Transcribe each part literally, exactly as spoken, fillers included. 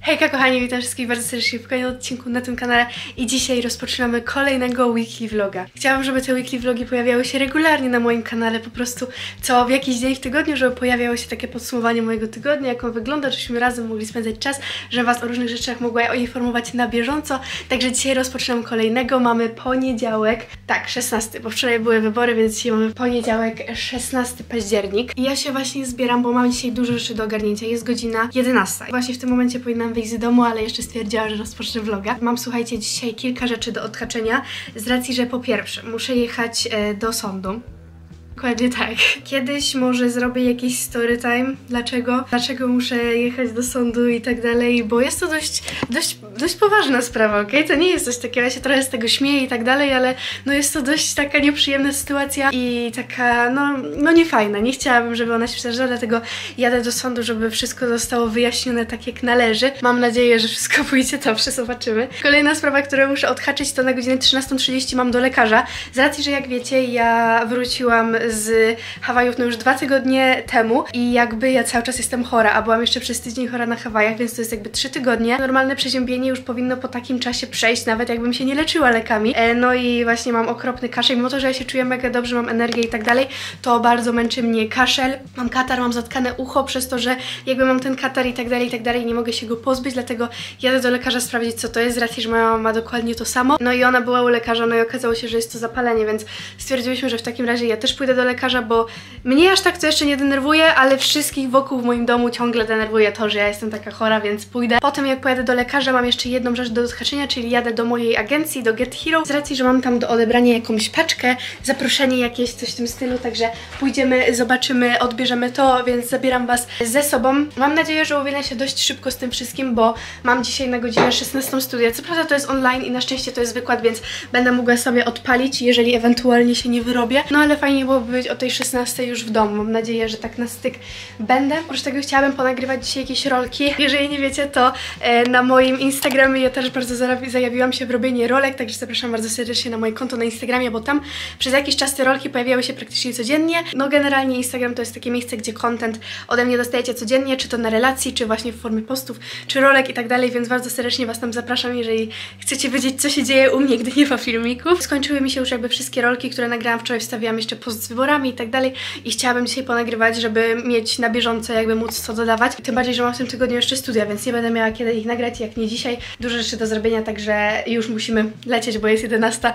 Hejka kochani, witam wszystkich bardzo serdecznie w kolejnym odcinku na tym kanale i dzisiaj rozpoczynamy kolejnego weekly vloga. Chciałam, żeby te weekly vlogi pojawiały się regularnie na moim kanale, po prostu co w jakiś dzień w tygodniu, żeby pojawiało się takie podsumowanie mojego tygodnia, jak on wygląda, żebyśmy razem mogli spędzać czas, żebym was o różnych rzeczach mogła informować na bieżąco. Także dzisiaj rozpoczynam kolejnego, mamy poniedziałek, tak, szesnasty, bo wczoraj były wybory, więc dzisiaj mamy poniedziałek, szesnasty październik. I ja się właśnie zbieram, bo mam dzisiaj dużo rzeczy do ogarnięcia, jest godzina jedenasta. Właśnie w tym momencie powinnam wyjść z domu, ale jeszcze stwierdziłam, że rozpocznę vloga. Mam, słuchajcie, dzisiaj kilka rzeczy do odhaczenia, z racji, że po pierwsze muszę jechać e, do sądu. Dokładnie tak. Kiedyś może zrobię jakiś story time. Dlaczego? Dlaczego muszę jechać do sądu i tak dalej, bo jest to dość, dość, dość poważna sprawa, okej? Okay? To nie jest coś takiego, ja się trochę z tego śmieję i tak dalej, ale no jest to dość taka nieprzyjemna sytuacja i taka, no, no niefajna. Nie chciałabym, żeby ona się przydarzyła, dlatego jadę do sądu, żeby wszystko zostało wyjaśnione tak jak należy. Mam nadzieję, że wszystko pójdzie dobrze, zobaczymy. Kolejna sprawa, którą muszę odhaczyć, to na godzinę trzynastą trzydzieści mam do lekarza. Z racji, że jak wiecie, ja wróciłam z Hawajów no już dwa tygodnie temu i jakby ja cały czas jestem chora, a byłam jeszcze przez tydzień chora na Hawajach, więc to jest jakby trzy tygodnie. Normalne przeziębienie już powinno po takim czasie przejść, nawet jakbym się nie leczyła lekami. E, no i właśnie mam okropny kaszel, mimo to, że ja się czuję mega dobrze, mam energię i tak dalej, to bardzo męczy mnie kaszel. Mam katar, mam zatkane ucho przez to, że jakby mam ten katar i tak dalej, i tak dalej, nie mogę się go pozbyć, dlatego jadę do lekarza sprawdzić, co to jest, z racji, że moja mama ma dokładnie to samo. No i ona była u lekarza, no i okazało się, że jest to zapalenie, więc stwierdziłyśmy, że w takim razie ja też pójdę do lekarza, bo mnie aż tak to jeszcze nie denerwuje, ale wszystkich wokół w moim domu ciągle denerwuje to, że ja jestem taka chora, więc pójdę. Potem jak pojadę do lekarza, mam jeszcze jedną rzecz do odhaczenia, czyli jadę do mojej agencji, do Get Hero, z racji, że mam tam do odebrania jakąś paczkę, zaproszenie jakieś, coś w tym stylu, także pójdziemy, zobaczymy, odbierzemy to, więc zabieram was ze sobą. Mam nadzieję, że uwielę się dość szybko z tym wszystkim, bo mam dzisiaj na godzinę szesnastą studia. Co prawda to jest online i na szczęście to jest wykład, więc będę mogła sobie odpalić, jeżeli ewentualnie się nie wyrobię. No ale fajnie byłoby być o tej szesnastej już w domu. Mam nadzieję, że tak na styk będę. Oprócz tego chciałabym ponagrywać dzisiaj jakieś rolki. Jeżeli nie wiecie, to e, na moim Instagramie ja też bardzo zajawiłam się w robienie rolek, także zapraszam bardzo serdecznie na moje konto na Instagramie, bo tam przez jakiś czas te rolki pojawiały się praktycznie codziennie. No generalnie Instagram to jest takie miejsce, gdzie content ode mnie dostajecie codziennie, czy to na relacji, czy właśnie w formie postów, czy rolek i tak dalej, więc bardzo serdecznie was tam zapraszam, jeżeli chcecie wiedzieć, co się dzieje u mnie, gdy nie ma filmików. Skończyły mi się już jakby wszystkie rolki, które nagrałam wczoraj, wstawiłam jeszcze post z wyborami i tak dalej i chciałabym dzisiaj ponagrywać, żeby mieć na bieżąco jakby móc co dodawać. Tym bardziej, że mam w tym tygodniu jeszcze studia, więc nie będę miała kiedy ich nagrać, jak nie dzisiaj. Dużo rzeczy do zrobienia, także już musimy lecieć, bo jest jedenasta.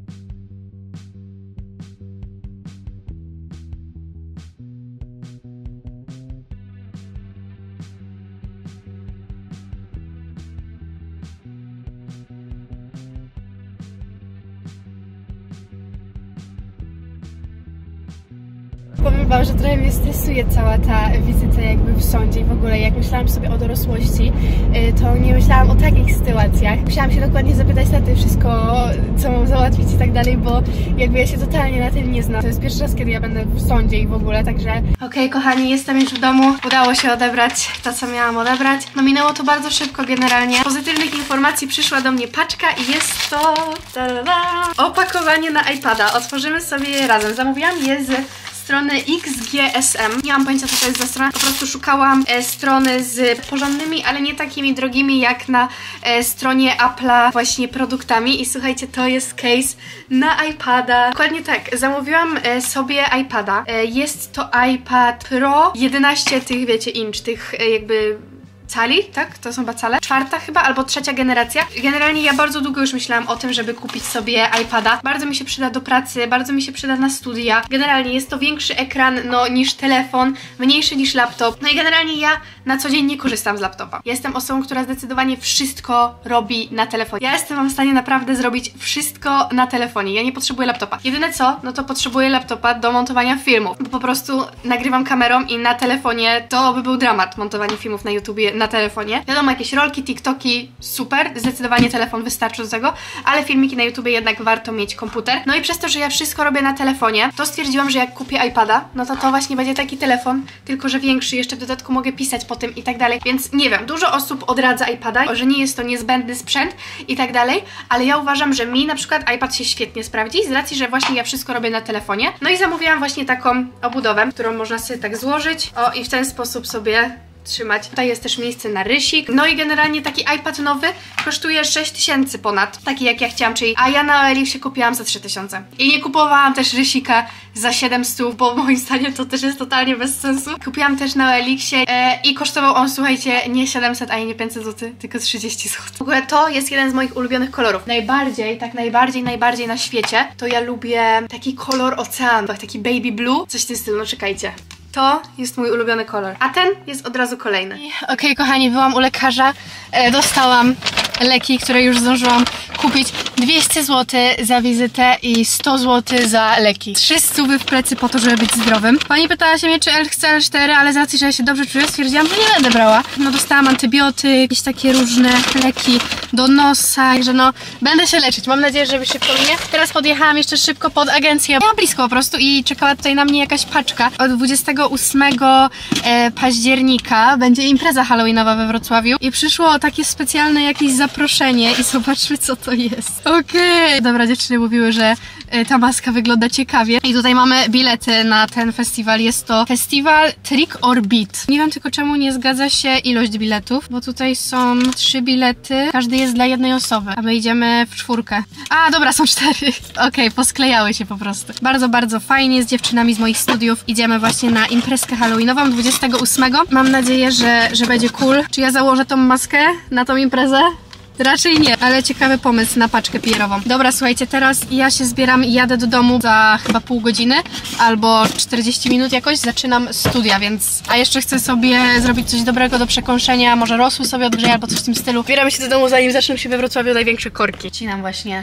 Powiem wam, że trochę mnie stresuje cała ta wizyta jakby w sądzie i w ogóle jak myślałam sobie o dorosłości, to nie myślałam o takich sytuacjach. Musiałam się dokładnie zapytać na tym wszystko, co mam załatwić i tak dalej, bo jakby ja się totalnie na tym nie znam. To jest pierwszy raz, kiedy ja będę w sądzie i w ogóle, także... Okej, okay, kochani, jestem już w domu. Udało się odebrać to, co miałam odebrać. No minęło to bardzo szybko generalnie. Pozytywnych informacji przyszła do mnie paczka i jest to... Ta-da-da, opakowanie na iPada. Otworzymy sobie je razem. Zamówiłam je z strony X G S M. Nie mam pojęcia, co to jest za strona. Po prostu szukałam e, strony z porządnymi, ale nie takimi drogimi jak na e, stronie Apple'a właśnie produktami. I słuchajcie, to jest case na iPada. Dokładnie tak. Zamówiłam e, sobie iPada. E, jest to iPad Pro jedenaście tych, wiecie, inch, tych e, jakby... cali, tak? To są chyba cale. Czwarta chyba, albo trzecia generacja. Generalnie ja bardzo długo już myślałam o tym, żeby kupić sobie iPada. Bardzo mi się przyda do pracy, bardzo mi się przyda na studia. Generalnie jest to większy ekran, no, niż telefon, mniejszy niż laptop. No i generalnie ja na co dzień nie korzystam z laptopa. Ja jestem osobą, która zdecydowanie wszystko robi na telefonie. Ja jestem w stanie naprawdę zrobić wszystko na telefonie. Ja nie potrzebuję laptopa. Jedyne co, no to potrzebuję laptopa do montowania filmów, bo po prostu nagrywam kamerą i na telefonie to by był dramat montowanie filmów na YouTubie na telefonie. Wiadomo, jakieś rolki, TikToki, super, zdecydowanie telefon wystarczy do tego, ale filmiki na YouTubie jednak warto mieć komputer. No i przez to, że ja wszystko robię na telefonie, to stwierdziłam, że jak kupię iPada, no to to właśnie będzie taki telefon, tylko że większy, jeszcze w dodatku mogę pisać po tym i tak dalej, więc nie wiem, dużo osób odradza iPada, że nie jest to niezbędny sprzęt i tak dalej, ale ja uważam, że mi na przykład iPad się świetnie sprawdzi, z racji, że właśnie ja wszystko robię na telefonie. No i zamówiłam właśnie taką obudowę, którą można sobie tak złożyć, o, i w ten sposób sobie trzymać. Tutaj jest też miejsce na rysik. No i generalnie taki iPad nowy kosztuje sześć tysięcy ponad, taki jak ja chciałam, czyli a ja na O L X kupiłam za trzy tysiące. I nie kupowałam też rysika za siedemset, bo moim zdaniem to też jest totalnie bez sensu. Kupiłam też na O L X ie e, i kosztował on, słuchajcie, nie siedemset, a nie pięćset złotych, tylko trzydzieści złotych. W ogóle to jest jeden z moich ulubionych kolorów. Najbardziej, tak najbardziej, najbardziej na świecie, to ja lubię taki kolor oceanu, taki baby blue, coś w tym stylu, no czekajcie. To jest mój ulubiony kolor, a ten jest od razu kolejny. Okej, okay, kochani, byłam u lekarza, e, dostałam leki, które już zdążyłam kupić. dwieście złotych za wizytę i sto złotych za leki. Trzy stówy w plecy po to, żeby być zdrowym. Pani pytała się mnie, czy L chce L cztery, ale z racji, że ja się dobrze czuję, stwierdziłam, że nie będę brała. No dostałam antybiotyk, jakieś takie różne leki do nosa, także no będę się leczyć. Mam nadzieję, że szybko minie. Teraz podjechałam jeszcze szybko pod agencję. Miałam blisko po prostu i czekała tutaj na mnie jakaś paczka. Od dwudziestego ósmego e, października będzie impreza halloweenowa we Wrocławiu i przyszło takie specjalne jakieś zaproszenie i zobaczmy, co to jest. Okej. Okay. Dobra, dziewczyny mówiły, że e, ta maska wygląda ciekawie. I tutaj mamy bilety na ten festiwal. Jest to festiwal Trick or Beat. Nie wiem tylko, czemu nie zgadza się ilość biletów, bo tutaj są trzy bilety. Każdy jest dla jednej osoby, a my idziemy w czwórkę. A, dobra, są cztery. Okej, okay, posklejały się po prostu. Bardzo, bardzo fajnie. Z dziewczynami z moich studiów idziemy właśnie na imprezkę halloweenową dwudziestego ósmego. Mam nadzieję, że, że będzie cool. Czy ja założę tą maskę na tą imprezę? Raczej nie, ale ciekawy pomysł na paczkę P R-ową. Dobra, słuchajcie, teraz ja się zbieram i jadę do domu za chyba pół godziny albo czterdzieści minut jakoś. Zaczynam studia, więc... A jeszcze chcę sobie zrobić coś dobrego do przekąszenia, może rosół sobie odgrzeję albo coś w tym stylu. Zbieramy się do domu, zanim zaczną się we Wrocławiu największe korki. Cinam właśnie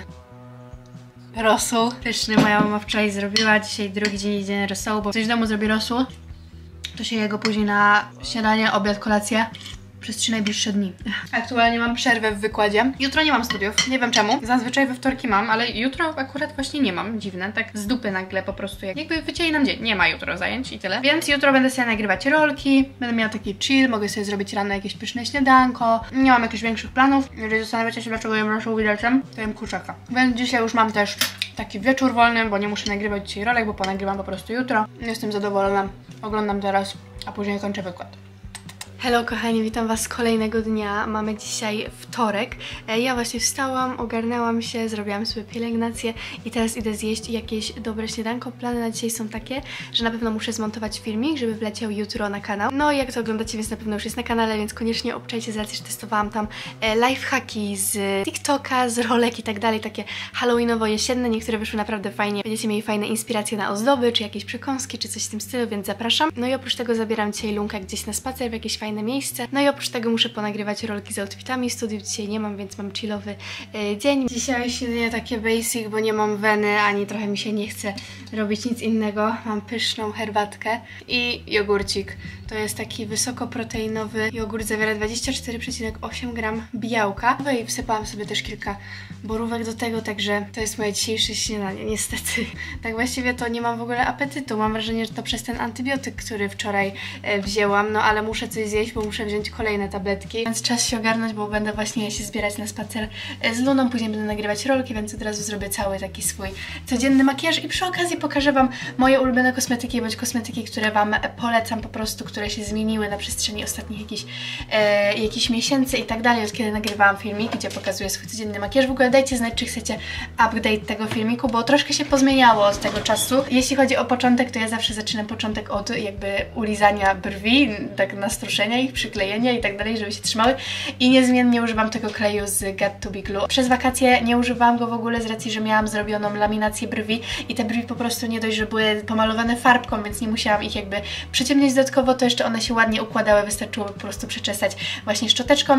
rosół. Pyszny, moja mama wczoraj zrobiła, dzisiaj drugi dzień idzie rosołu, bo ktoś w domu zrobi rosół, to się jego później na śniadanie, obiad, kolację przez trzy najbliższe dni. Aktualnie mam przerwę w wykładzie. Jutro nie mam studiów, nie wiem czemu. Zazwyczaj we wtorki mam, ale jutro akurat właśnie nie mam. Dziwne, tak z dupy nagle po prostu jak, jakby wycięli nam dzień. Nie ma jutro zajęć i tyle. Więc jutro będę sobie nagrywać rolki, będę miała taki chill, mogę sobie zrobić rano jakieś pyszne śniadanko. Nie mam jakichś większych planów. Jeżeli zastanawiacie się, dlaczego jem rosół widelcem, to jem kurczaka. Więc dzisiaj już mam też taki wieczór wolny, bo nie muszę nagrywać dzisiaj rolek, bo ponagrywam po prostu jutro. Jestem zadowolona. Oglądam teraz, a później kończę wykład. Hello kochani, witam was kolejnego dnia. Mamy dzisiaj wtorek. Ja właśnie wstałam, ogarnęłam się, zrobiłam sobie pielęgnację i teraz idę zjeść jakieś dobre śniadanko. Plany na dzisiaj są takie, że na pewno muszę zmontować filmik, żeby wleciał jutro na kanał. No i jak to oglądacie, więc na pewno już jest na kanale, więc koniecznie obczajcie z racji, że testowałam tam lifehacki z TikToka, z rolek i tak dalej, takie halloweenowo-jesienne. Niektóre wyszły naprawdę fajnie. Będziecie mieli fajne inspiracje na ozdoby, czy jakieś przekąski, czy coś w tym stylu, więc zapraszam. No i oprócz tego zabieram dzisiaj Lunkę gdzieś na spacer w jakieś fajne miejsce. No i oprócz tego muszę ponagrywać rolki z outfitami. Studiów dzisiaj nie mam, więc mam chillowy y, dzień. Dzisiaj śniadanie takie basic, bo nie mam weny, ani trochę mi się nie chce robić nic innego. Mam pyszną herbatkę i jogurcik. To jest taki wysokoproteinowy jogurt, zawiera dwadzieścia cztery przecinek osiem gram białka. No i wsypałam sobie też kilka borówek do tego, także to jest moje dzisiejsze śniadanie, niestety. Tak właściwie to nie mam w ogóle apetytu. Mam wrażenie, że to przez ten antybiotyk, który wczoraj e, wzięłam, no ale muszę coś zjeść, bo muszę wziąć kolejne tabletki. Więc czas się ogarnąć, bo będę właśnie się zbierać na spacer z Luną, później będę nagrywać rolki, więc od razu zrobię cały taki swój codzienny makijaż i przy okazji pokażę wam moje ulubione kosmetyki, bądź kosmetyki, które wam polecam po prostu, które się zmieniły na przestrzeni ostatnich jakichś, e, jakichś miesięcy i tak dalej, od kiedy nagrywałam filmik, gdzie pokazuję swój codzienny makijaż. W ogóle dajcie znać, czy chcecie update tego filmiku, bo troszkę się pozmieniało od tego czasu. Jeśli chodzi o początek, to ja zawsze zaczynam początek od jakby ulizania brwi, tak nastruszenia ich, przyklejenia i tak dalej, żeby się trzymały i niezmiennie używam tego kleju z Got to Be Glue. Przez wakacje nie używałam go w ogóle z racji, że miałam zrobioną laminację brwi i te brwi po prostu nie dość, że były pomalowane farbką, więc nie musiałam ich jakby przyciemniać dodatkowo, to jeszcze one się ładnie układały, wystarczyło po prostu przeczesać właśnie szczoteczką.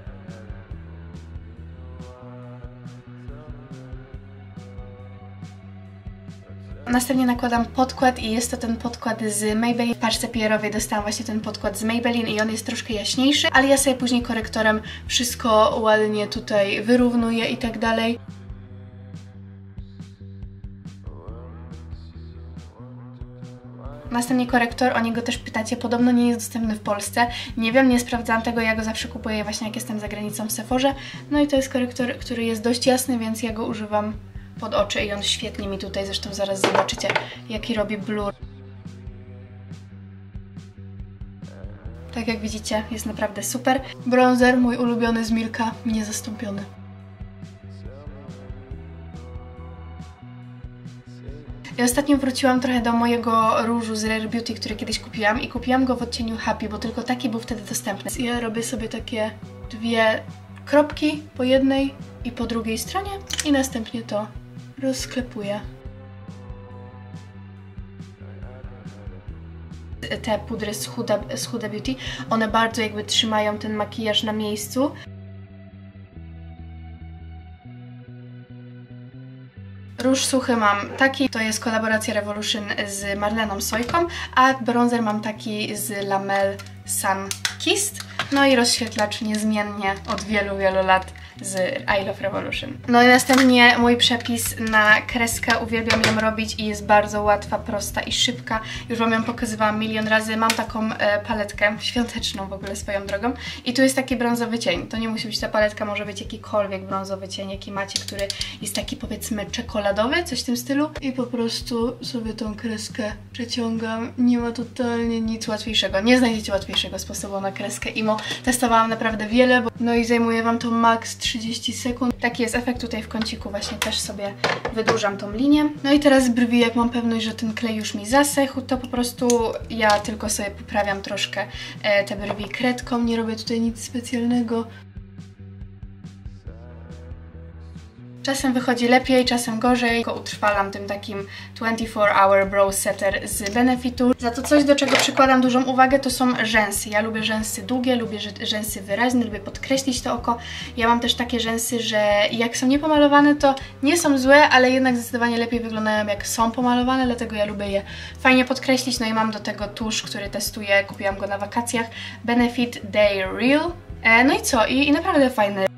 Następnie nakładam podkład i jest to ten podkład z Maybelline. W paczce P R-owej dostałam właśnie ten podkład z Maybelline i on jest troszkę jaśniejszy, ale ja sobie później korektorem wszystko ładnie tutaj wyrównuję i tak dalej. Następnie korektor, o niego też pytacie, podobno nie jest dostępny w Polsce. Nie wiem, nie sprawdzałam tego, ja go zawsze kupuję właśnie jak jestem za granicą w Sephorze. No i to jest korektor, który jest dość jasny, więc ja go używam pod oczy i on świetnie mi tutaj, zresztą zaraz zobaczycie, jaki robi blur. To Tak jak widzicie, jest naprawdę super. Bronzer, mój ulubiony z Milka, niezastąpiony. I ostatnio wróciłam trochę do mojego różu z Rare Beauty, który kiedyś kupiłam i kupiłam go w odcieniu Happy, bo tylko taki był wtedy dostępny. Ja robię sobie takie dwie kropki po jednej i po drugiej stronie i następnie to rozklepuję. Te pudry z Huda, z Huda Beauty, one bardzo jakby trzymają ten makijaż na miejscu. Róż suchy mam taki, to jest kolaboracja Revolution z Marleną Sojką, a bronzer mam taki z Lamel Sun Kissed. No i rozświetlacz niezmiennie od wielu, wielu lat z I Love Revolution. No i następnie mój przepis na kreskę, uwielbiam ją robić i jest bardzo łatwa, prosta i szybka. Już Wam ją pokazywałam milion razy. Mam taką e, paletkę świąteczną w ogóle swoją drogą i tu jest taki brązowy cień. To nie musi być ta paletka, może być jakikolwiek brązowy cień, jaki macie, który jest taki powiedzmy czekoladowy, coś w tym stylu. I po prostu sobie tą kreskę przeciągam. Nie ma totalnie nic łatwiejszego. Nie znajdziecie łatwiejszego sposobu na kreskę Imo. Testowałam naprawdę wiele, bo... no i zajmuje Wam to max trzydzieści sekund. Taki jest efekt tutaj w kąciku, właśnie też sobie wydłużam tą linię. No i teraz brwi, jak mam pewność, że ten klej już mi zasechł, to po prostu ja tylko sobie poprawiam troszkę e, te brwi kredką, nie robię tutaj nic specjalnego. Czasem wychodzi lepiej, czasem gorzej, tylko utrwalam tym takim dwudziestu cztery hour Brow Setter z Benefitu. Za to coś, do czego przykładam dużą uwagę, to są rzęsy. Ja lubię rzęsy długie, lubię rzęsy wyraźne, lubię podkreślić to oko. Ja mam też takie rzęsy, że jak są niepomalowane, to nie są złe, ale jednak zdecydowanie lepiej wyglądają jak są pomalowane, dlatego ja lubię je fajnie podkreślić. No i mam do tego tusz, który testuję, kupiłam go na wakacjach, Benefit Day Real. E, no i co? I, i naprawdę fajny.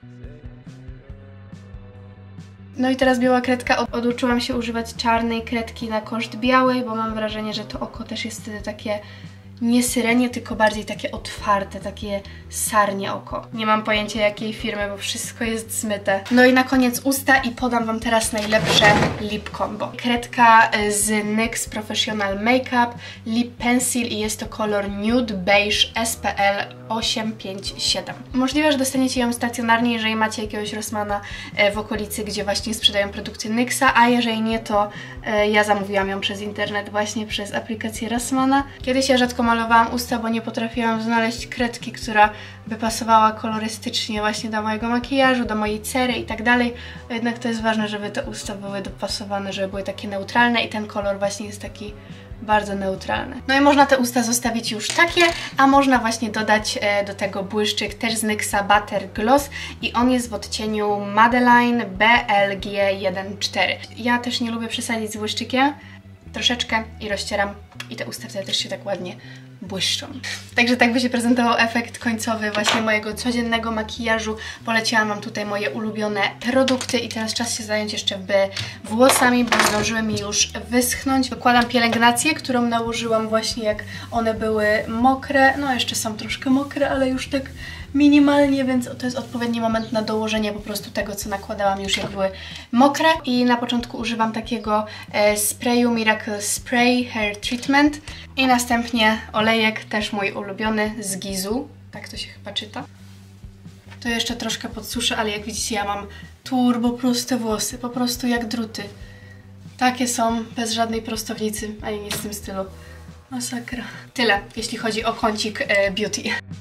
No i teraz biała kredka. Oduczyłam się używać czarnej kredki na koszt białej, bo mam wrażenie, że to oko też jest wtedy takie nie syrenie, tylko bardziej takie otwarte, takie sarnie oko. Nie mam pojęcia jakiej firmy, bo wszystko jest zmyte. No i na koniec usta i podam Wam teraz najlepsze lip combo. Kredka z N Y X Professional Makeup Lip Pencil i jest to kolor Nude Beige S P L osiem pięć siedem. Możliwe, że dostaniecie ją stacjonarnie, jeżeli macie jakiegoś Rossmana w okolicy, gdzie właśnie sprzedają produkty N Y X a, a jeżeli nie, to ja zamówiłam ją przez internet, właśnie przez aplikację Rossmana. Kiedyś ja rzadko malowałam usta, bo nie potrafiłam znaleźć kredki, która by pasowała kolorystycznie właśnie do mojego makijażu, do mojej cery i tak dalej. Jednak to jest ważne, żeby te usta były dopasowane, żeby były takie neutralne i ten kolor właśnie jest taki bardzo neutralny. No i można te usta zostawić już takie, a można właśnie dodać e, do tego błyszczyk też z N Y X a Butter Gloss i on jest w odcieniu Madeline B L G jeden cztery. Ja też nie lubię przesadzić z błyszczykiem, troszeczkę i rozcieram i te usta wtedy też się tak ładnie błyszczą. Także tak by się prezentował efekt końcowy właśnie mojego codziennego makijażu. Poleciłam Wam tutaj moje ulubione produkty i teraz czas się zająć jeszcze włosami, bo zdążyły mi już wyschnąć. Dokładam pielęgnację, którą nałożyłam właśnie jak one były mokre. No jeszcze są troszkę mokre, ale już tak minimalnie, więc to jest odpowiedni moment na dołożenie po prostu tego, co nakładałam już jak były mokre. I na początku używam takiego e, sprayu Miracle Spray Hair Treatment i następnie olejek, też mój ulubiony z Gizu, tak to się chyba czyta. To jeszcze troszkę podsuszę, ale jak widzicie ja mam turbo proste włosy, po prostu jak druty. Takie są, bez żadnej prostownicy, ani nic w tym stylu. Masakra. Tyle, jeśli chodzi o kącik e, beauty.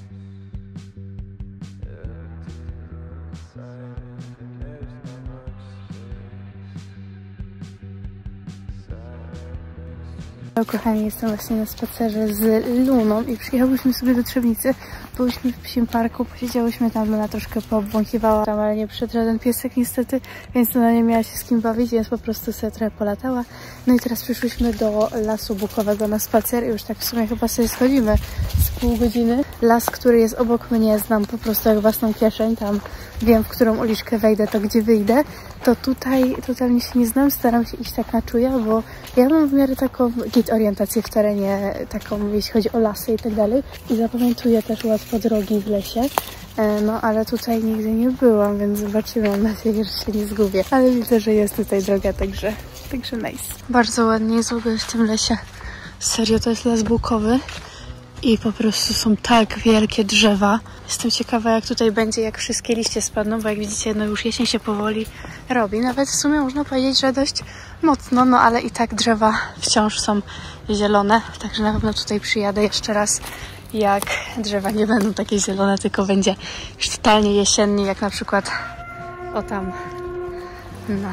Kochani, jestem właśnie na spacerze z Luną i przyjechałyśmy sobie do Trzebnicy. Byłyśmy w psim parku, posiedziałyśmy tam, Luna troszkę poobwąchiwała tam, ale nie przyszedł żaden piesek niestety, więc ona nie miała się z kim bawić, więc po prostu sobie trochę polatała. No i teraz przyszłyśmy do Lasu Bukowego na spacer i już tak w sumie chyba sobie schodzimy z pół godziny. Las, który jest obok mnie, znam po prostu jak własną kieszeń, tam wiem, w którą uliczkę wejdę, to gdzie wyjdę. To tutaj totalnie się nie znam, staram się iść tak na czuja, bo ja mam w miarę taką git orientację w terenie, taką jeśli chodzi o lasy i tak dalej. I zapamiętuję też łatwo drogi w lesie, no ale tutaj nigdy nie byłam, więc zobaczymy, mam nadzieję, że się nie zgubię. Ale widzę, że jest tutaj droga, także, także nice. Bardzo ładnie jest w ogóle w tym lesie. Serio, to jest las bukowy I po prostu są tak wielkie drzewa. Jestem ciekawa, jak tutaj będzie, jak wszystkie liście spadną, bo jak widzicie, no już jesień się powoli robi. Nawet w sumie można powiedzieć, że dość mocno, no ale i tak drzewa wciąż są zielone. Także na pewno tutaj przyjadę jeszcze raz, jak drzewa nie będą takie zielone, tylko będzie już totalnie jesiennie, jak na przykład o tam. No.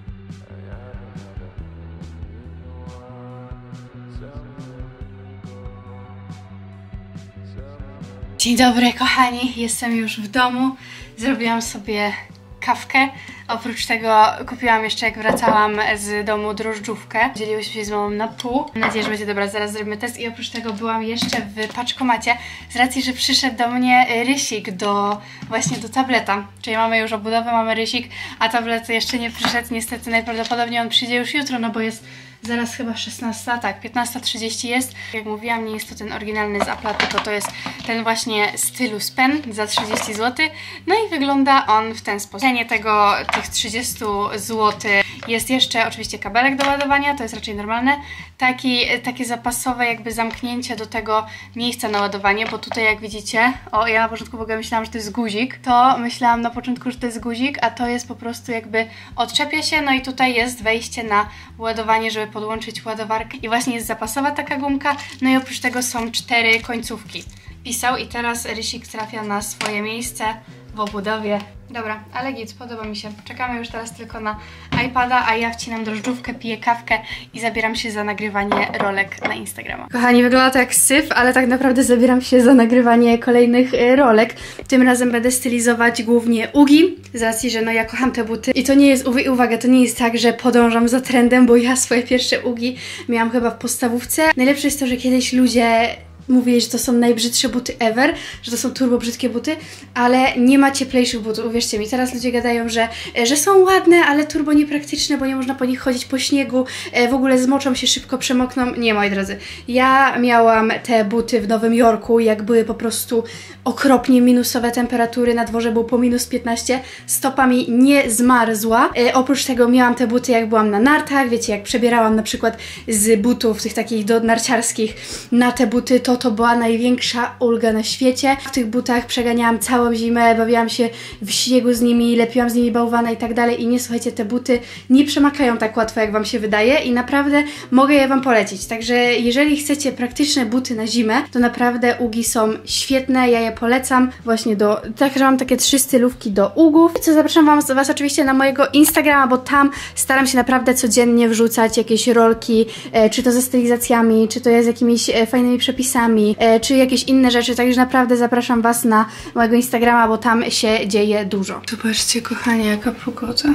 Dzień dobry, kochani. Jestem już w domu. Zrobiłam sobie kawkę. Oprócz tego kupiłam jeszcze, jak wracałam z domu, drożdżówkę. Dzieliłyśmy się z mamą na pół. Mam nadzieję, że będzie dobra. Zaraz zrobimy test. I oprócz tego byłam jeszcze w paczkomacie, z racji, że przyszedł do mnie rysik do właśnie do tableta. Czyli mamy już obudowę, mamy rysik, a tablet jeszcze nie przyszedł. Niestety najprawdopodobniej on przyjdzie już jutro, no bo jest zaraz chyba szesnasta, tak, piętnasta trzydzieści jest. Jak mówiłam, nie jest to ten oryginalny z Apple'a, tylko to jest ten właśnie Stylus Pen za trzydzieści złotych. No i wygląda on w ten sposób. Cenie tego, tych trzydzieści złotych jest jeszcze oczywiście kabelek do ładowania, to jest raczej normalne. Taki, takie zapasowe jakby zamknięcie do tego miejsca na ładowanie, bo tutaj jak widzicie, o ja na początku w ogóle myślałam, że to jest guzik, to myślałam na początku, że to jest guzik, a to jest po prostu jakby odczepia się, no i tutaj jest wejście na ładowanie, żeby podłączyć ładowarkę i właśnie jest zapasowa taka gumka, no i oprócz tego są cztery końcówki. Pisał i teraz rysik trafia na swoje miejsce w obudowie. Dobra, ale git, podoba mi się. Czekamy już teraz tylko na iPada, a ja wcinam drożdżówkę, piję kawkę i zabieram się za nagrywanie rolek na Instagrama. Kochani, wygląda to jak syf, ale tak naprawdę zabieram się za nagrywanie kolejnych rolek. Tym razem będę stylizować głównie ugi, z racji, że no ja kocham te buty. I to nie jest, uwaga, to nie jest tak, że podążam za trendem, bo ja swoje pierwsze ugi miałam chyba w podstawówce. Najlepsze jest to, że kiedyś ludzie mówili, że to są najbrzydsze buty ever, że to są turbo brzydkie buty, ale nie ma cieplejszych butów, uwierzcie mi. Teraz ludzie gadają, że, że są ładne, ale turbo niepraktyczne, bo nie można po nich chodzić po śniegu, w ogóle zmoczą się, szybko przemokną. Nie, moi drodzy. Ja miałam te buty w Nowym Jorku, jak były po prostu okropnie minusowe temperatury, na dworze był po minus piętnaście, stopa mi nie zmarzła. E, oprócz tego miałam te buty, jak byłam na nartach, wiecie, jak przebierałam na przykład z butów tych takich do narciarskich na te buty, to to była największa ulga na świecie. W tych butach przeganiałam całą zimę, bawiłam się w śniegu z nimi, lepiłam z nimi bałwana i tak dalej. I nie, słuchajcie, te buty nie przemakają tak łatwo, jak wam się wydaje i naprawdę mogę je wam polecić. Także jeżeli chcecie praktyczne buty na zimę, to naprawdę ugi są świetne, ja je polecam właśnie do, także mam takie trzy stylówki do ugów. Co, zapraszam wam, was oczywiście na mojego Instagrama, bo tam staram się naprawdę codziennie wrzucać jakieś rolki, e, czy to ze stylizacjami, czy to jest z jakimiś e, fajnymi przepisami, e, czy jakieś inne rzeczy, także naprawdę zapraszam was na mojego Instagrama, bo tam się dzieje dużo. Zobaczcie, kochani, jaka pogoda.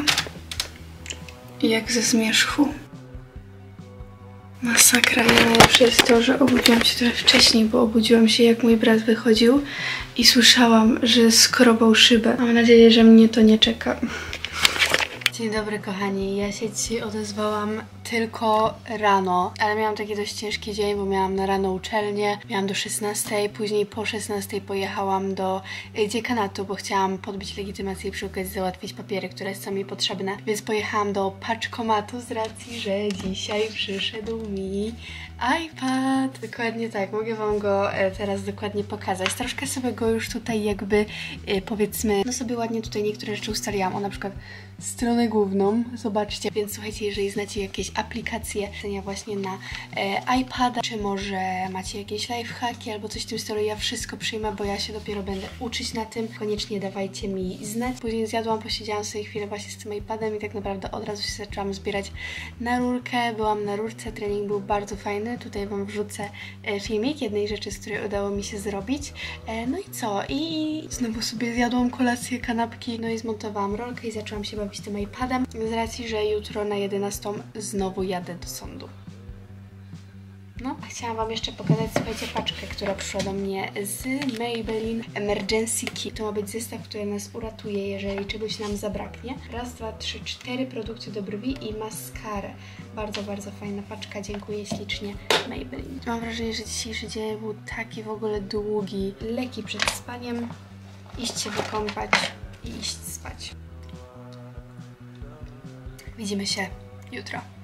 Jak ze zmierzchu. Masakra. I najlepsze jest to, że obudziłam się trochę wcześniej, bo obudziłam się, jak mój brat wychodził i słyszałam, że skrobał szybę. Mam nadzieję, że mnie to nie czeka. Dzień dobry, kochani. Ja się dzisiaj odezwałam tylko rano, ale miałam taki dość ciężki dzień, bo miałam na rano uczelnię, miałam do szesnastej, później po szesnastej pojechałam do dziekanatu, bo chciałam podbić legitymację i przy okazji załatwić papiery, które są mi potrzebne, więc pojechałam do paczkomatu z racji, że dzisiaj przyszedł mi iPad. Dokładnie tak, mogę wam go teraz dokładnie pokazać. Troszkę sobie go już tutaj jakby powiedzmy, no sobie ładnie tutaj niektóre rzeczy ustaliłam, o na przykład stronę główną, zobaczcie, więc słuchajcie, jeżeli znacie jakieś aplikacje właśnie na e, iPada, czy może macie jakieś lifehacki albo coś w tym stylu, ja wszystko przyjmę, bo ja się dopiero będę uczyć na tym, koniecznie dawajcie mi znać. Później zjadłam, posiedziałam sobie chwilę właśnie z tym iPadem i tak naprawdę od razu się zaczęłam zbierać na rurkę, byłam na rurce, trening był bardzo fajny, tutaj wam wrzucę e, filmik jednej rzeczy, z której udało mi się zrobić, e, no i co? I znowu sobie zjadłam kolację, kanapki, no i zmontowałam rolkę i zaczęłam się bawić tym iPadem, z racji, że jutro na jedenastą znowu jadę do sądu. No, chciałam wam jeszcze pokazać, słuchajcie, paczkę, która przyszła do mnie z Maybelline Emergency Kit. To ma być zestaw, który nas uratuje, jeżeli czegoś nam zabraknie. Raz, dwa, trzy, cztery produkty do brwi i maskarę. Bardzo, bardzo fajna paczka. Dziękuję ślicznie Maybelline. Mam wrażenie, że dzisiejszy dzień był taki w ogóle długi. Leki przed spaniem, iść się wykąpać i iść spać. Widzimy się jutro.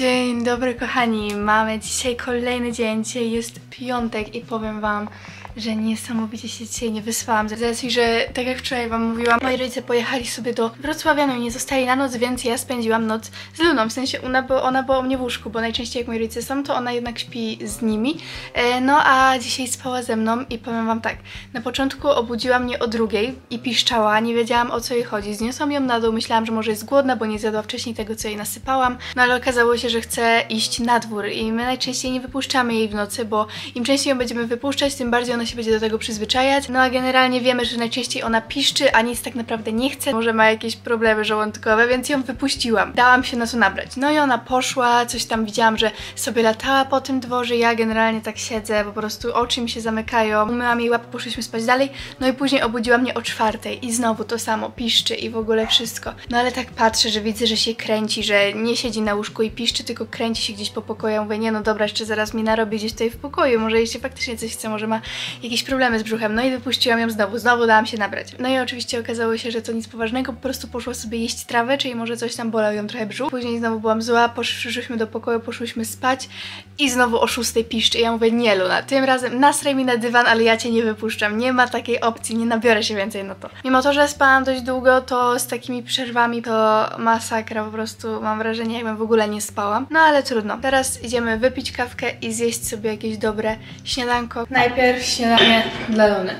Dzień dobry kochani, mamy dzisiaj kolejny dzień, dzisiaj jest piątek i powiem wam, że niesamowicie się dzisiaj nie wyspałam. Z racji, że tak jak wczoraj wam mówiłam, moi rodzice pojechali sobie do Wrocławia, no i nie zostali na noc, więc ja spędziłam noc z Luną. W sensie ona, bo ona była u mnie w łóżku, bo najczęściej jak moi rodzice są, to ona jednak śpi z nimi. E, no a dzisiaj spała ze mną i powiem wam tak, na początku obudziła mnie o drugiej i piszczała, nie wiedziałam o co jej chodzi. Zniosłam ją na dół, myślałam, że może jest głodna, bo nie zjadła wcześniej tego, co jej nasypałam. No ale okazało się, że chce iść na dwór i my najczęściej nie wypuszczamy jej w nocy, bo im częściej ją będziemy wypuszczać, tym bardziej ona się będzie do tego przyzwyczajać. No a generalnie wiemy, że najczęściej ona piszczy, a nic tak naprawdę nie chce. Może ma jakieś problemy żołądkowe, więc ją wypuściłam. Dałam się na co nabrać. No i ona poszła, coś tam widziałam, że sobie latała po tym dworze. Ja generalnie tak siedzę, po prostu oczy mi się zamykają. Umyłam jej łapę, poszliśmy spać dalej. No i później obudziła mnie o czwartej i znowu to samo, piszczy i w ogóle wszystko. No ale tak patrzę, że widzę, że się kręci, że nie siedzi na łóżku i piszczy, tylko kręci się gdzieś po pokoju. Ja mówię, nie no dobra, jeszcze zaraz mi narobi gdzieś tutaj w pokoju. Może jeśli faktycznie coś chce, może ma jakieś problemy z brzuchem. No i wypuściłam ją znowu, znowu dałam się nabrać. No i oczywiście okazało się, że to nic poważnego, po prostu poszła sobie jeść trawę, czyli może coś tam bolał ją trochę brzuch. Później znowu byłam zła, poszłyśmy do pokoju, poszłyśmy spać i znowu o szóstej piszczy. I ja mówię, nie Luna, tym razem nasraj mi na dywan, ale ja cię nie wypuszczam. Nie ma takiej opcji, nie nabiorę się więcej na to. Mimo to, że spałam dość długo, to z takimi przerwami to masakra, po prostu mam wrażenie, jakbym w ogóle nie spałam. No ale trudno. Teraz idziemy wypić kawkę i zjeść sobie jakieś dobre śniadanko. Najpierw śniadanie dla Luny.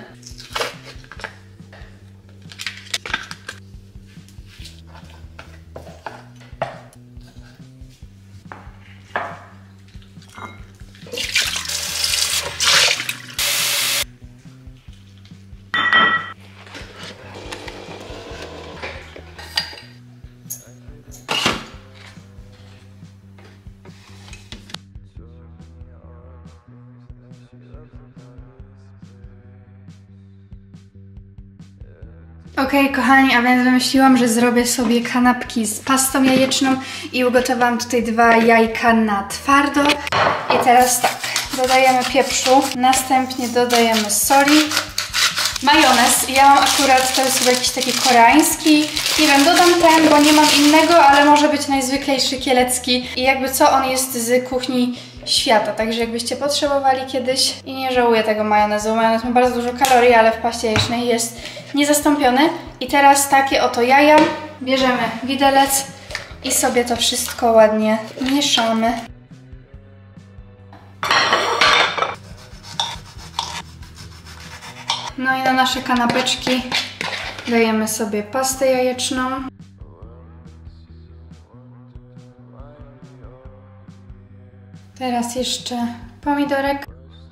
Okej, okay, kochani, a więc wymyśliłam, że zrobię sobie kanapki z pastą jajeczną i ugotowałam tutaj dwa jajka na twardo. I teraz tak, dodajemy pieprzu, następnie dodajemy soli, majonez. Ja mam akurat, to jest chyba jakiś taki koreański, nie wiem, dodam ten, bo nie mam innego, ale może być najzwyklejszy kielecki i jakby co, on jest z kuchni świata, także jakbyście potrzebowali kiedyś i nie żałuję tego majonezu. Majonez ma bardzo dużo kalorii, ale w paście jajecznej jest niezastąpiony. I teraz takie oto jaja, bierzemy widelec i sobie to wszystko ładnie mieszamy. No i na nasze kanapeczki dajemy sobie pastę jajeczną. Teraz jeszcze pomidorek.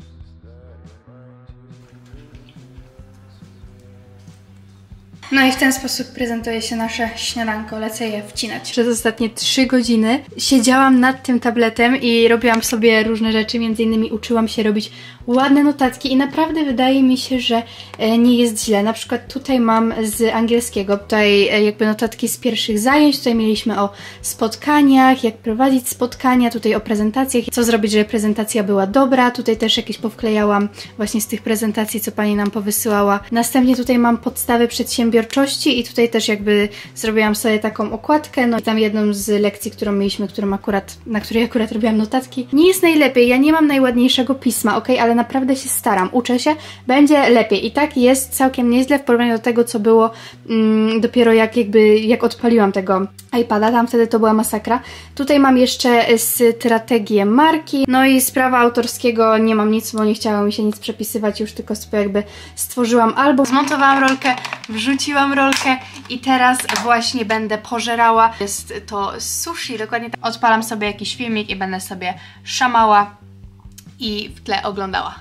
No i w ten sposób prezentuje się nasze śniadanko. Lecę je wcinać. Przez ostatnie trzy godziny siedziałam nad tym tabletem i robiłam sobie różne rzeczy. Między innymi uczyłam się robić ładne notatki i naprawdę wydaje mi się, że nie jest źle. Na przykład tutaj mam z angielskiego, tutaj jakby notatki z pierwszych zajęć. Tutaj mieliśmy o spotkaniach, jak prowadzić spotkania, tutaj o prezentacjach, co zrobić, żeby prezentacja była dobra. Tutaj też jakieś powklejałam właśnie z tych prezentacji, co pani nam powysyłała. Następnie tutaj mam podstawy przedsiębiorstwa i tutaj też jakby zrobiłam sobie taką okładkę, no i tam jedną z lekcji, którą mieliśmy, którą akurat, na której akurat robiłam notatki. Nie jest najlepiej, ja nie mam najładniejszego pisma, ok, ale naprawdę się staram, uczę się, będzie lepiej i tak jest całkiem nieźle w porównaniu do tego, co było mm, dopiero jak jakby, jak odpaliłam tego iPada, tam wtedy to była masakra. Tutaj mam jeszcze strategię marki, no i z prawa autorskiego nie mam nic, bo nie chciało mi się nic przepisywać, już tylko sobie jakby stworzyłam album. Zmontowałam rolkę, wrzuciłam rolkę i teraz właśnie będę pożerała. Jest to sushi, dokładnie tak. Odpalam sobie jakiś filmik i będę sobie szamała i w tle oglądała.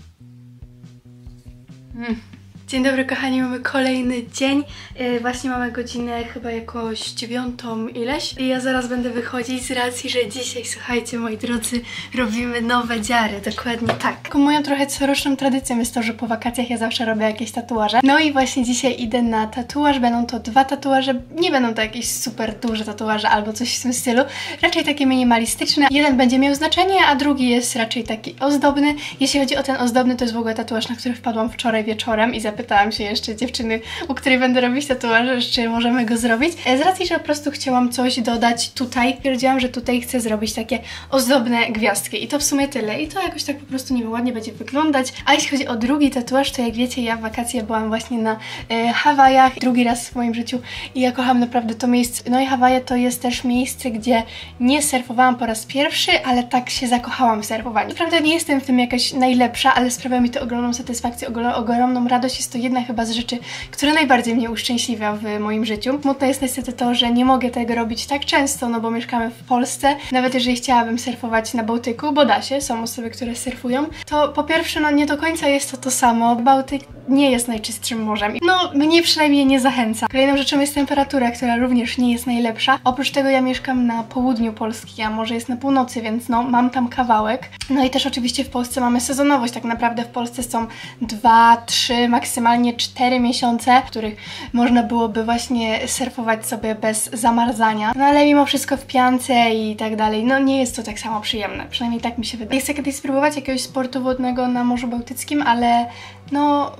Mm. Dzień dobry kochani, mamy kolejny dzień. Yy, właśnie mamy godzinę chyba jakoś dziewiątą ileś. I ja zaraz będę wychodzić z racji, że dzisiaj, słuchajcie moi drodzy, robimy nowe dziary, dokładnie tak. Taką moją trochę coroczną tradycją jest to, że po wakacjach ja zawsze robię jakieś tatuaże. No i właśnie dzisiaj idę na tatuaż, będą to dwa tatuaże, nie będą to jakieś super duże tatuaże albo coś w tym stylu. Raczej takie minimalistyczne. Jeden będzie miał znaczenie, a drugi jest raczej taki ozdobny. Jeśli chodzi o ten ozdobny, to jest w ogóle tatuaż, na który wpadłam wczoraj wieczorem i zapytałam zapytałam się jeszcze dziewczyny, u której będę robić tatuaż, czy możemy go zrobić. Z racji, że po prostu chciałam coś dodać tutaj, stwierdziłam, że tutaj chcę zrobić takie ozdobne gwiazdki i to w sumie tyle. I to jakoś tak po prostu nie wiem, ładnie będzie wyglądać. A jeśli chodzi o drugi tatuaż, to jak wiecie, ja w wakacje byłam właśnie na e, Hawajach, drugi raz w moim życiu i ja kocham naprawdę to miejsce. No i Hawaje to jest też miejsce, gdzie nie surfowałam po raz pierwszy, ale tak się zakochałam w surfowaniu. Naprawdę nie jestem w tym jakaś najlepsza, ale sprawia mi to ogromną satysfakcję, ogromną radość. Jest to jedna chyba z rzeczy, która najbardziej mnie uszczęśliwia w moim życiu. Smutne jest niestety to, że nie mogę tego robić tak często, no bo mieszkamy w Polsce. Nawet jeżeli chciałabym surfować na Bałtyku, bo da się, są osoby, które surfują, to po pierwsze, no nie do końca jest to to samo. Bałtyk nie jest najczystszym morzem. No, mnie przynajmniej nie zachęca. Kolejną rzeczą jest temperatura, która również nie jest najlepsza. Oprócz tego ja mieszkam na południu Polski, a morze jest na północy, więc no, mam tam kawałek. No i też oczywiście w Polsce mamy sezonowość. Tak naprawdę w Polsce są dwa, trzy, maksymalnie cztery miesiące, w których można byłoby właśnie surfować sobie bez zamarzania. No ale mimo wszystko w piance i tak dalej, no nie jest to tak samo przyjemne. Przynajmniej tak mi się wydaje. Chcę kiedyś spróbować jakiegoś sportu wodnego na Morzu Bałtyckim, ale no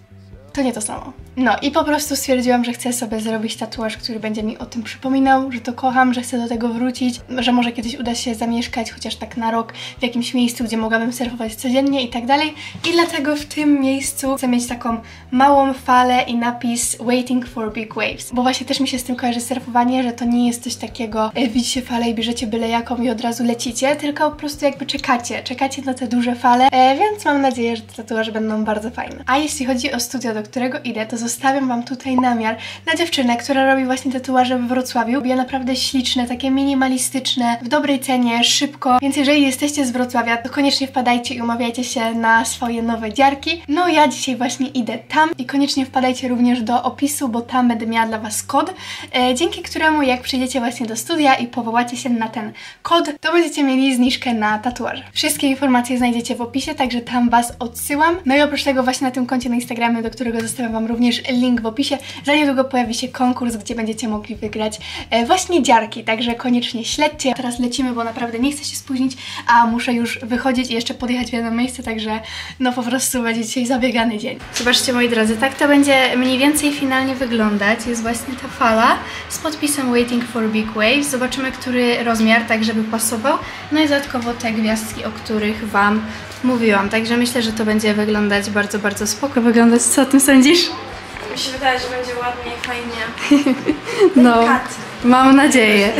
to nie to samo. No i po prostu stwierdziłam, że chcę sobie zrobić tatuaż, który będzie mi o tym przypominał, że to kocham, że chcę do tego wrócić, że może kiedyś uda się zamieszkać chociaż tak na rok w jakimś miejscu, gdzie mogłabym surfować codziennie i tak dalej. I dlatego w tym miejscu chcę mieć taką małą falę i napis Waiting for Big Waves. Bo właśnie też mi się z tym kojarzy surfowanie, że to nie jest coś takiego, e, widzicie falę i bierzecie byle jaką i od razu lecicie, tylko po prostu jakby czekacie, czekacie na te duże fale, e, więc mam nadzieję, że te tatuaże będą bardzo fajne. A jeśli chodzi o studio, do którego idę, to zostawiam Wam tutaj namiar na dziewczynę, która robi właśnie tatuaże we Wrocławiu. Robi naprawdę śliczne, takie minimalistyczne, w dobrej cenie, szybko, więc jeżeli jesteście z Wrocławia, to koniecznie wpadajcie i umawiajcie się na swoje nowe dziarki. No ja dzisiaj właśnie idę tam i koniecznie wpadajcie również do opisu, bo tam będę miała dla Was kod, e, dzięki któremu jak przyjdziecie właśnie do studia i powołacie się na ten kod, to będziecie mieli zniżkę na tatuaże. Wszystkie informacje znajdziecie w opisie, także tam Was odsyłam. No i oprócz tego właśnie na tym koncie na Instagramie, do którego zostawiam Wam również link w opisie, za niedługo pojawi się konkurs, gdzie będziecie mogli wygrać e, właśnie dziarki, także koniecznie śledźcie. Teraz lecimy, bo naprawdę nie chcę się spóźnić, a muszę już wychodzić i jeszcze podjechać w jedno miejsce, także no po prostu będzie dzisiaj zabiegany dzień. Zobaczcie, moi drodzy, tak to będzie mniej więcej finalnie wyglądać. Jest właśnie ta fala z podpisem Waiting for Big Waves. Zobaczymy, który rozmiar, tak żeby pasował. No i dodatkowo te gwiazdki, o których Wam mówiłam, także myślę, że to będzie wyglądać bardzo, bardzo spoko wyglądać. Co o tym sądzisz? Mi się wydaje, że będzie ładnie i fajnie. No, mam nadzieję.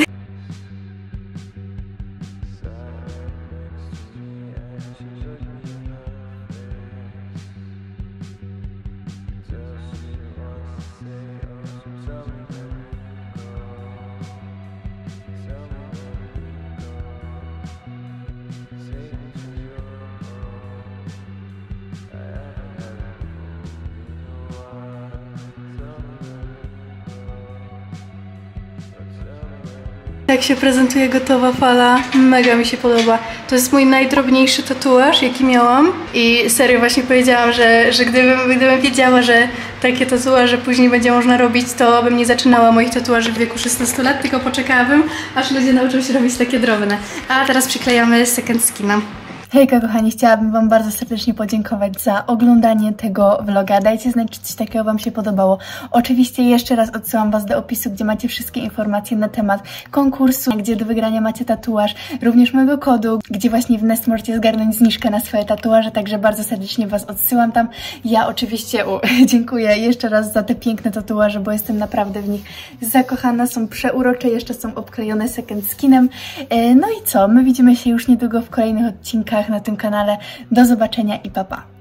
Tak się prezentuje gotowa fala, mega mi się podoba. To jest mój najdrobniejszy tatuaż, jaki miałam i serio właśnie powiedziałam, że, że gdybym, gdybym wiedziała, że takie tatuaże później będzie można robić, to bym nie zaczynała moich tatuaży w wieku szesnastu lat, tylko poczekałabym, aż ludzie nauczą się robić takie drobne. A teraz przyklejamy second skina. Hejka kochani, chciałabym Wam bardzo serdecznie podziękować za oglądanie tego vloga. Dajcie znać, czy coś takiego Wam się podobało. Oczywiście jeszcze raz odsyłam Was do opisu, gdzie macie wszystkie informacje na temat konkursu, gdzie do wygrania macie tatuaż, również mojego kodu, gdzie właśnie w Nest możecie zgarnąć zniżkę na swoje tatuaże, także bardzo serdecznie Was odsyłam tam. Ja oczywiście u, dziękuję jeszcze raz za te piękne tatuaże, bo jestem naprawdę w nich zakochana, są przeurocze, jeszcze są obklejone second skinem. No i co, my widzimy się już niedługo w kolejnych odcinkach na tym kanale. Do zobaczenia i pa pa!